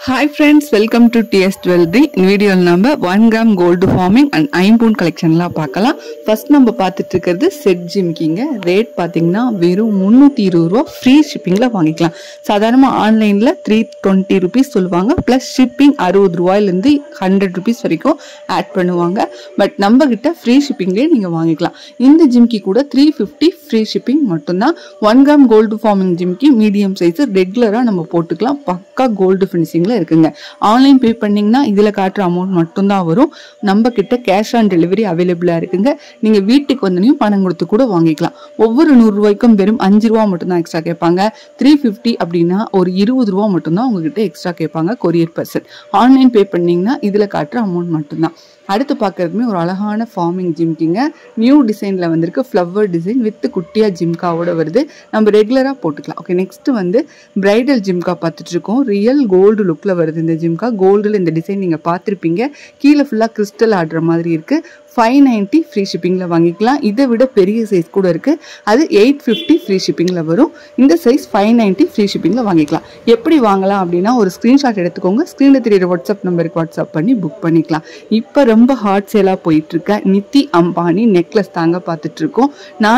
Hi friends, welcome to TS12. In video number 1 gram gold forming and ஐம்பூன் கலெக்ஷன்லாம் பார்க்கலாம். First நம்ம பார்த்துட்டு இருக்கிறது set ஜிம்கிங்க. Rate பார்த்தீங்கன்னா வெறும் 320 ரூபா ஃப்ரீ ஷிப்பிங்கில் வாங்கிக்கலாம். சாதாரணமாக ஆன்லைனில் 320 ருபீஸ் சொல்லுவாங்க, ப்ளஸ் ஷிப்பிங் 60 ரூபாயிலேருந்து 100 ருபீஸ் வரைக்கும் ஆட் பண்ணுவாங்க. பட் நம்ம கிட்ட ஃப்ரீ ஷிப்பிங்லேயே நீங்கள் வாங்கிக்கலாம். இந்த ஜிம்கி கூட 350 ஃப்ரீ ஷிப்பிங் மட்டும்தான். 1 gram gold forming jhumki medium size ரெகுலராக நம்ம போட்டுக்கலாம். பக்கா கோல்டு ஃபினிஷிங்கில் இருக்குங்க. ஆன்லைன் பே பண்ணீங்கன்னா இதுல காட்டுற அமௌண்ட் மட்டும் தான் வரும். நம்ம கிட்ட கேஷ் ஆன் டெலிவரி அவைலபிளா இருக்குங்க. நீங்க வீட்டுக்கு வந்தனையும் பணம் கொடுத்து கூட வாங்கிக்கலாம். ஒவ்வொரு 100 ரூபாய்க்கும் வெறும் 5 ரூபா மட்டும் தான் எக்ஸ்ட்ரா கேட்பாங்க. 350 அப்படின்னா ஒரு 20 ரூபா மட்டும் தான் உங்ககிட்ட எக்ஸ்ட்ரா கேட்பாங்க கொரியர் பர்சன். ஆன்லைன் பே பண்ணீங்கன்னா இதுல காட்டுற அமௌண்ட் மட்டும்தான். அடுத்து பார்க்கறதுமே ஒரு அழகான ஃபார்மிங் ஜிம்கிங்க. நியூ டிசைனில் வந்திருக்கு. ஃப்ளவர் டிசைன் வித் குட்டியா ஜிம்காவோட வருது. நம்ம ரெகுலராக போட்டுக்கலாம். ஓகே, நெக்ஸ்ட் வந்து பிரைடல் ஜிம்கா பார்த்துட்டு இருக்கோம். ரியல் கோல்டு லுக்கில் வருது இந்த ஜிம்கா. கோல்டில் இந்த டிசைன் நீங்கள் பார்த்துருப்பீங்க. கீழே ஃபுல்லாக கிறிஸ்டல் ஆடுற மாதிரி இருக்குது. 590 ஃப்ரீ ஷிப்பிங்கில் வாங்கிக்கலாம். இதை விட பெரிய சைஸ் கூட இருக்குது, அது 850 ஃப்ரீ ஷிப்பிங்கில் வரும். இந்த சைஸ் 590 ஃப்ரீ ஷிப்பிங்கில் வாங்கிக்கலாம். எப்படி வாங்கலாம் அப்படின்னா ஒரு ஸ்க்ரீன்ஷாட் எடுத்துக்கோங்க. ஸ்க்ரீனில் தெரியுற வாட்ஸ்அப் நம்பருக்கு வாட்ஸ்அப் பண்ணி புக் பண்ணிக்கலாம். இப்போ ரொம்ப ஹாட் சேலாக போயிட்டுருக்க நித்தி அம்பானி நெக்லஸ் தாங்க பார்த்துட்ருக்கோம்.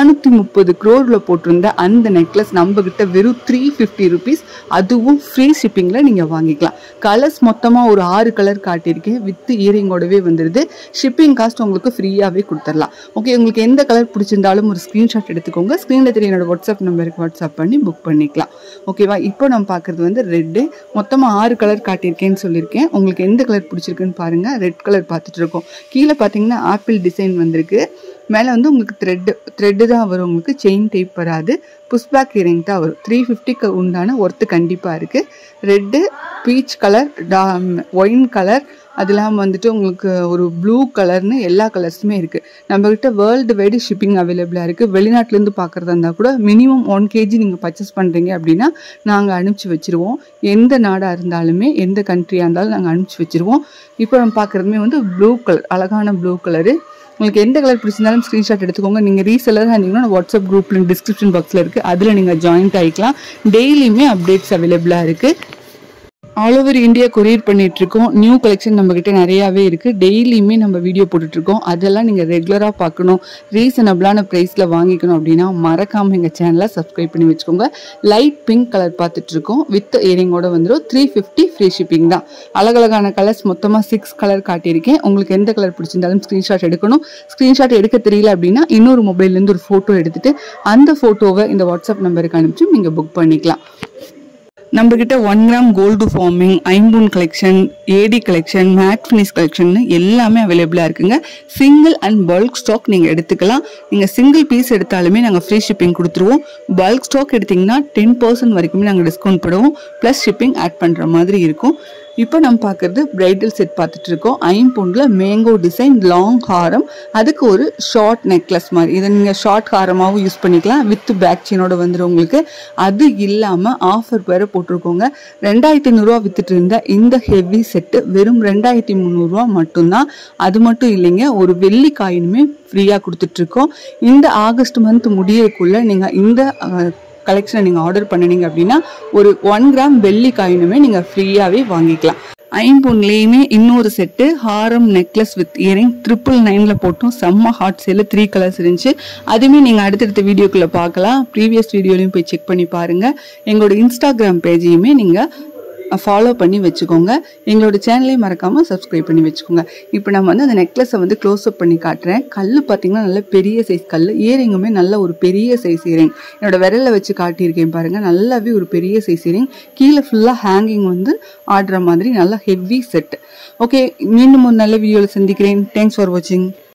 430 crore போட்டிருந்த அந்த நெக்லஸ் நம்மக்கிட்ட வெறும் 350 ருபீஸ், அதுவும் ஃப்ரீ ஷிப்பிங்கில் நீங்கள் வாங்கிக்கலாம். கலர்ஸ் மொத்தமாக ஒரு 6 கலர் காட்டியிருக்கேன். வித் இயரிங்கோடவே வந்துடுது. ஷிப்பிங் காஸ்ட் உங்களுக்கு ஃப்ரீயாகவே கொடுத்துடலாம். ஓகே, உங்களுக்கு எந்த கலர் பிடிச்சிருந்தாலும் ஒரு ஸ்க்ரீன்ஷாட் எடுத்துக்கோங்க. ஸ்க்ரீனில் தெரிய என்னோட வாட்ஸ்அப் நம்பருக்கு வாட்ஸ்அப் பண்ணி புக் பண்ணிக்கலாம். ஓகேவா? இப்போ நம்ம பார்க்குறது வந்து ரெட்டு. மொத்தமாக 6 கலர் காட்டியிருக்கேன்னு சொல்லியிருக்கேன். உங்களுக்கு எந்த கலர் பிடிச்சிருக்குன்னு பாருங்கள். ரெட் கலர் பார்த்துட்டு இருக்கோம். கீழே பார்த்தீங்கன்னா ஆப்பிள் டிசைன் வந்திருக்கு. மேலே வந்து உங்களுக்கு த்ரெட்டு தான் வரும். உங்களுக்கு செயின் டைப் வராது. புஷ்பேக் இயரிங் தான் வரும். 350க்கு உண்டான ஒர்த்து கண்டிப்பாக இருக்குது. Red, peach colour, wine colour, அது இல்லாமல் வந்துட்டு உங்களுக்கு ஒரு ப்ளூ கலர்னு எல்லா கலர்ஸுமே இருக்குது. நம்மக்கிட்ட வேர்ல்டு வைடு ஷிப்பிங் அவைலபிளாக இருக்குது. வெளிநாட்டிலேருந்து பார்க்குறதா இருந்தால் கூட மினிமம் 1 kg நீங்கள் பர்ச்சேஸ் பண்ணுறீங்க அப்படின்னா நாங்கள் அனுப்பிச்சி வச்சுருவோம். எந்த நாடாக இருந்தாலுமே, எந்த கண்ட்ரியாக இருந்தாலும் நாங்கள் அனுப்பிச்சி வச்சுருவோம். இப்போ நம்ம பார்க்குறதுமே வந்து ப்ளூ கலர், அழகான ப்ளூ கலரு. உங்களுக்கு எந்த கலர் பிடிச்சிருந்தாலும் ஸ்க்ரீன்ஷாட் எடுத்துக்கோங்க. நீங்கள் ரீசெல்லராக இருந்தீங்கன்னா வாட்ஸ்அப் குரூப் லிங்க் டிஸ்கிரிப்ஷன் பாக்ஸில் இருக்குது, அதில் நீங்கள் ஜாயின்ட் ஆகிக்கலாம். டெய்லியுமே அப்டேட்ஸ் அவைலபிளாக இருக்குது. ஆல் ஓவர் இந்தியா கொரியர் பண்ணிட்டு இருக்கோம். நியூ கலெக்ஷன் நம்மகிட்ட நிறையாவே இருக்குது. டெய்லியுமே நம்ம வீடியோ போட்டுட்ருக்கோம். அதெல்லாம் நீங்கள் ரெகுலராக பார்க்கணும், ரீசனபிளான ப்ரைஸில் வாங்கிக்கணும் அப்படின்னா மறக்காமல் எங்கள் சேனலை சப்ஸ்கிரைப் பண்ணி வச்சுக்கோங்க. லைட் பிங்க் கலர் பார்த்துட்ருக்கோம். வித் இயரிங்கோட வந்துடும். 350 ஃப்ரீ ஷிப்பிங் தான். அழகழகான கலர்ஸ் மொத்தமாக 6 கலர் காட்டியிருக்கேன். உங்களுக்கு எந்த கலர் பிடிச்சிருந்தாலும் ஸ்க்ரீன்ஷாட் எடுக்கணும். ஸ்க்ரீன்ஷாட் எடுக்க தெரியல அப்படின்னா இன்னொரு மொபைல்லேருந்து ஒரு ஃபோட்டோ எடுத்துகிட்டு அந்த ஃபோட்டோவை இந்த வாட்ஸ்அப் நம்பருக்கு அனுப்பிச்சு நீங்கள் புக் பண்ணிக்கலாம். நம்ம கிட்ட 1 gram gold forming, Impon collection, AD collection, matte finish collection எல்லாமே அவைலபிளாக இருக்குங்க. சிங்கிள் அண்ட் பல்க் ஸ்டாக் நீங்கள் எடுத்துக்கலாம். நீங்கள் சிங்கிள் பீஸ் எடுத்தாலுமே நாங்கள் ஃப்ரீ ஷிப்பிங் கொடுத்துருவோம். பல்க் ஸ்டாக் எடுத்திங்கன்னா 10% வரைக்குமே நாங்கள் டிஸ்கவுண்ட் பண்ணுவோம். ப்ளஸ் ஷிப்பிங் ஆட் பண்ணுற மாதிரி இருக்கும். இப்போ நம்ம பார்க்குறது பிரைடல் செட் பார்த்துட்டு இருக்கோம். ஐம்பொன்ல மேங்கோ டிசைன் லாங் ஹாரம், அதுக்கு ஒரு ஷார்ட் நெக்லஸ் மாதிரி. இதை நீங்கள் ஷார்ட் ஹாரமாகவும் யூஸ் பண்ணிக்கலாம். வித் பேக் செயினோட வந்துடும் உங்களுக்கு. அது இல்லாமல் ஆஃபர் வேறு போட்டிருக்கோங்க. 2500 ரூபா வித்துட்டு இருந்த இந்த ஹெவி செட்டு வெறும் 2300 ரூபா மட்டும்தான். அது மட்டும் இல்லைங்க, ஒரு வெள்ளி காயினுமே ஃப்ரீயாக கொடுத்துட்ருக்கோம். இந்த ஆகஸ்ட் மந்த் முடியறதுக்குள்ளே நீங்கள் இந்த கலெக்ஷனை நீங்கள் ஆர்டர் பண்ணினீங்க அப்படின்னா ஒரு 1 கிராம் வெள்ளி காயினுமே நீங்கள் ஃப்ரீயாகவே வாங்கிக்கலாம். ஐம்பொன்லேயுமே இன்னொரு set Haram necklace with earring 999 போட்டோம். செம்ம ஹாட் சேல 3 கலர்ஸ் இருந்துச்சு. அதுவுமே நீங்கள் அடுத்தடுத்த வீடியோக்குள்ளே பார்க்கலாம். ப்ரீவியஸ் வீடியோலையும் போய் செக் பண்ணி பாருங்கள். எங்களோட இன்ஸ்டாகிராம் பேஜையுமே நீங்கள் ஃபாலோ பண்ணி வச்சுக்கோங்க. எங்களோட சேனலையும் மறக்காமல் சப்ஸ்கிரைப் பண்ணி வச்சுக்கோங்க. இப்போ நம்ம வந்து அந்த நெக்லஸை வந்து க்ளோஸ்அப் பண்ணி காட்டுறேன். கல் பார்த்தீங்கன்னா நல்ல பெரிய சைஸ் கல். இயரிங்குமே நல்ல ஒரு பெரிய சைஸ் இயரிங். என்னோட விரலில் வச்சு காட்டியிருக்கேன் பாருங்கள். நல்லாவே ஒரு பெரிய சைஸ் இயரிங். கீழே ஃபுல்லாக ஹேங்கிங் வந்து ஆடுற மாதிரி நல்ல ஹெவி செட். ஓகே, மீண்டும் ஒரு நல்ல வீடியோவில் சந்திக்கிறேன். தேங்க்ஸ் ஃபார் வாட்சிங்.